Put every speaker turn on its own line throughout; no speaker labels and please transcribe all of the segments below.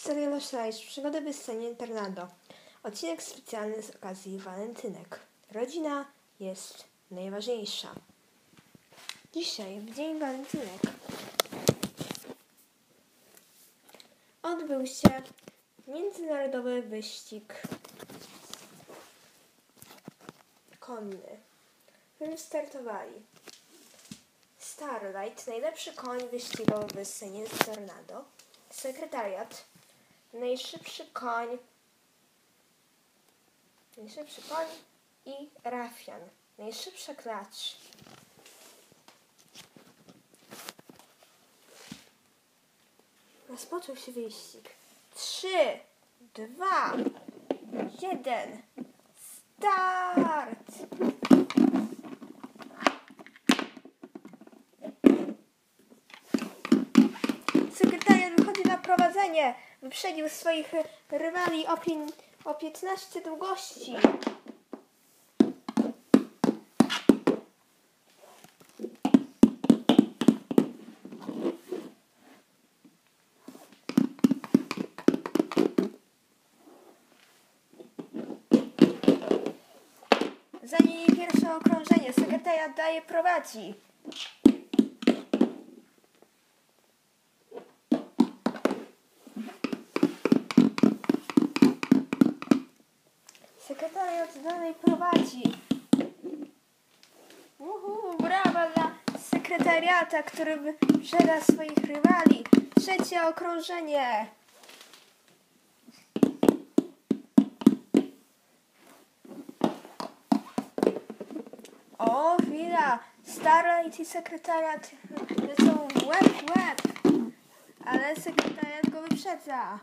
Serial Śledź, przygody w scenie Internado. Odcinek specjalny z okazji walentynek. Rodzina jest najważniejsza. Dzisiaj, w dzień walentynek, odbył się międzynarodowy wyścig konny, w którym startowali Starlight, najlepszy koń wyścigowy w scenie Internado, sekretariat, najszybszy koń i Rafian, najszybsza klacz. Rozpoczął się wyścig. 3, 2, 1, start! Sekretariat wychodzi na prowadzenie. Wyprzedził swoich rywali o 15 długości. Zajęli pierwsze okrążenie. Sekretariat dalej prowadzi. Sekretariat dalej prowadzi. Brawa dla sekretariata, który wyprzedza swoich rywali. Trzecie okrążenie. O, chwila. Starlight i sekretariat lecą łeb w łeb. Ale sekretariat go wyprzedza.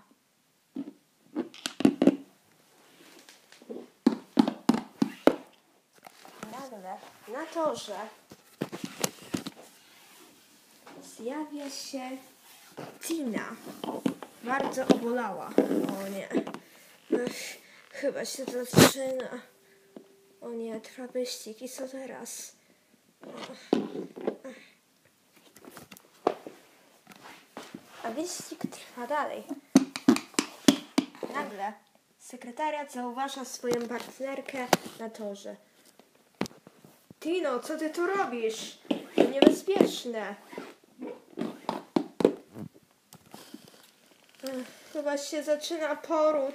Nagle na torze zjawia się Tina. Bardzo obolała. O nie. Chyba się zaczyna. O nie, trwa wyścig. I co teraz? A wyścig trwa dalej. Nagle sekretariat zauważa swoją partnerkę na torze. Tino, co ty tu robisz? To niebezpieczne. Chyba się zaczyna poród.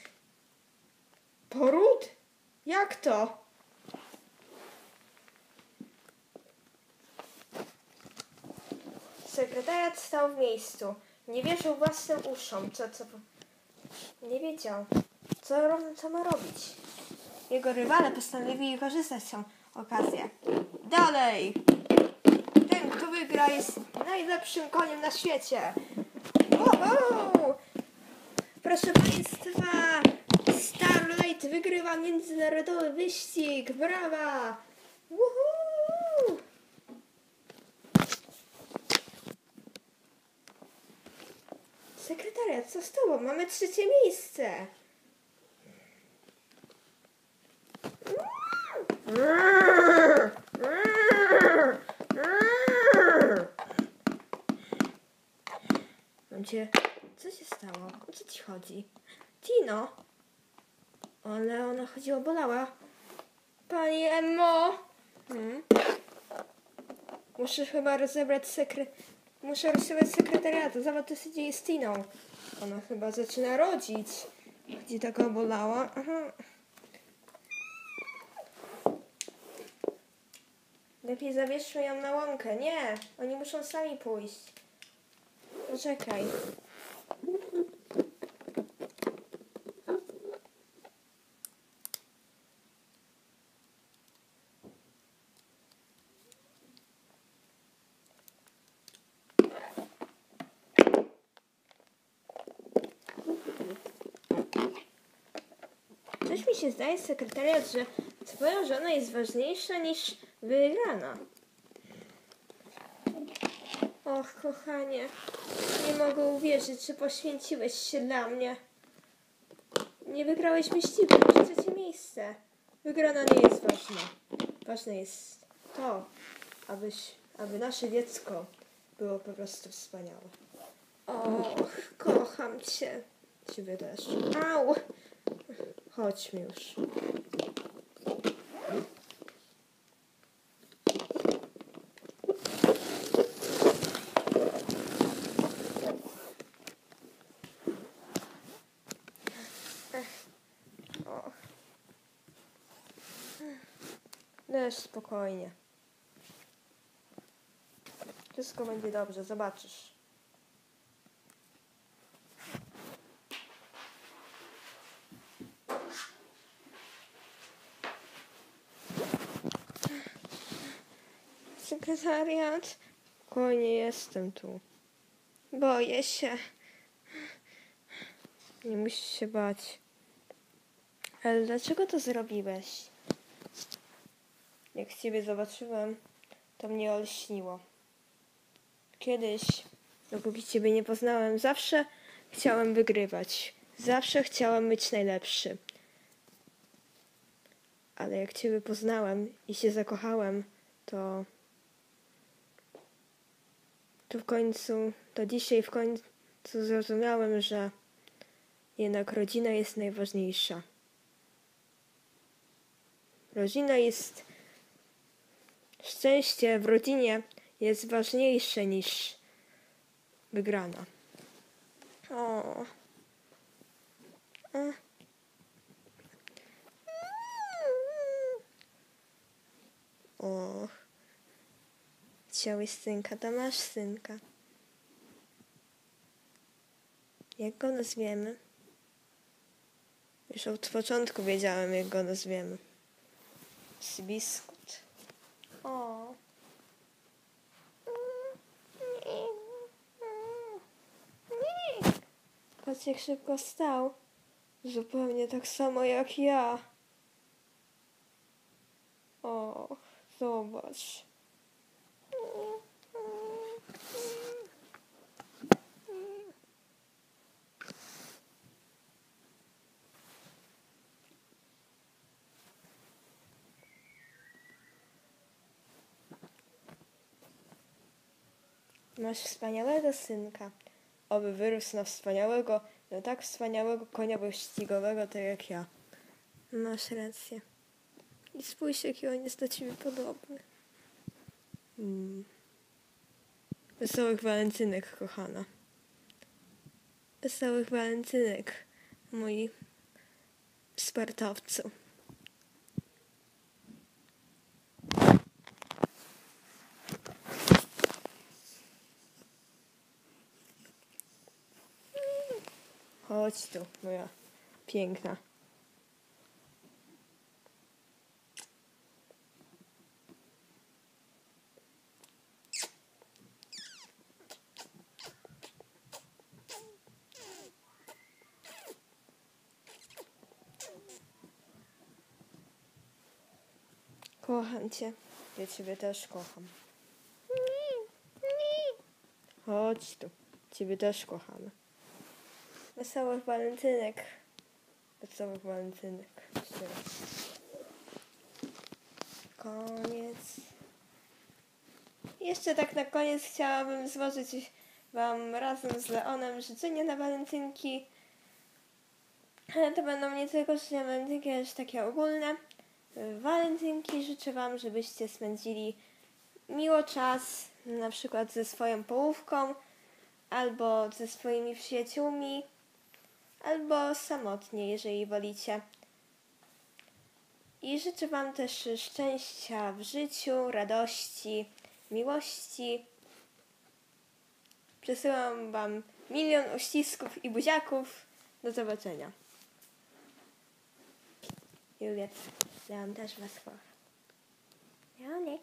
Poród? Jak to? Sekretariat stał w miejscu. Nie wierzył własnym uszom. Nie wiedział, co ma robić. Jego rywale postanowili korzystać z tą okazję. Dalej! Ten, kto wygra, jest najlepszym koniem na świecie. Wow! Proszę Państwa, Starlight wygrywa międzynarodowy wyścig. Brawa! Woohoo! Sekretariat, co z tobą? Mamy 3. miejsce. Co się stało? O co ci chodzi? Tino? Ale ona chodziła, bolała. Pani Emmo? Muszę chyba rozebrać sekretariatu. Zobacz, co się dzieje z Tiną. Ona chyba zaczyna rodzić. Gdzie taka bolała? Aha. Lepiej zabierzmy ją na łąkę. Nie, oni muszą sami pójść. Poczekaj. Coś mi się zdaje, sekretariat, że twoja żona jest ważniejsza niż wygrana. Och, kochanie, nie mogę uwierzyć, że poświęciłeś się dla mnie. Nie wygrałeś wyścigu, masz 3. miejsce. Wygrana nie jest ważna. Ważne jest to, aby nasze dziecko było po prostu wspaniałe. Och, kocham cię. Ciebie też. Au! Chodźmy już. O. Leż spokojnie. Wszystko będzie dobrze, zobaczysz. Sekretariat? Spokojnie, jestem tu. Boję się. Nie musisz się bać. Ale dlaczego to zrobiłeś? Jak ciebie zobaczyłem, to mnie olśniło. Kiedyś, dopóki ciebie nie poznałem, zawsze chciałem wygrywać. Zawsze chciałem być najlepszy. Ale jak ciebie poznałem i się zakochałem, to dzisiaj w końcu zrozumiałem, że jednak rodzina jest najważniejsza. Szczęście w rodzinie jest ważniejsze niż wygrana. O. O. Chciałeś synka, to masz synka. Jak go nazwiemy? Już od początku wiedziałem, jak go nazwiemy. Biskut. O. Patrz, jak szybko wstał. Zupełnie tak samo jak ja. O, zobacz. Masz wspaniałego synka. Oby wyrósł na tak wspaniałego konia wyścigowego, tak jak ja. Masz rację. I spójrz, jaki on jest do ciebie podobny. Wesołych walentynek, kochana. Wesołych walentynek, mój sportowcu. Chodź tu, moja piękna. Kocham cię. Ja ciebie też kocham. Chodź tu. Ciebie też kochamy. Wesołych walentynek. Wesołych walentynek. Jeszcze raz. Koniec. Jeszcze tak na koniec chciałabym złożyć wam razem z Leonem życzenia na walentynki. Ale to będą nie tylko życzenia walentynki, ale też takie ogólne. Walentynki życzę wam, żebyście spędzili miło czas, na przykład ze swoją połówką, albo ze swoimi przyjaciółmi, albo samotnie, jeżeli wolicie. I życzę wam też szczęścia w życiu, radości, miłości. Przesyłam wam 1 000 000 uścisków i buziaków. Do zobaczenia. Juliet, Leon też was kocha. Leonek.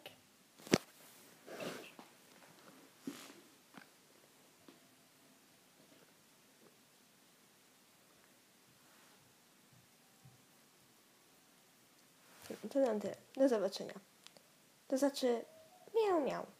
To na tyle. Do zobaczenia. To znaczy miał.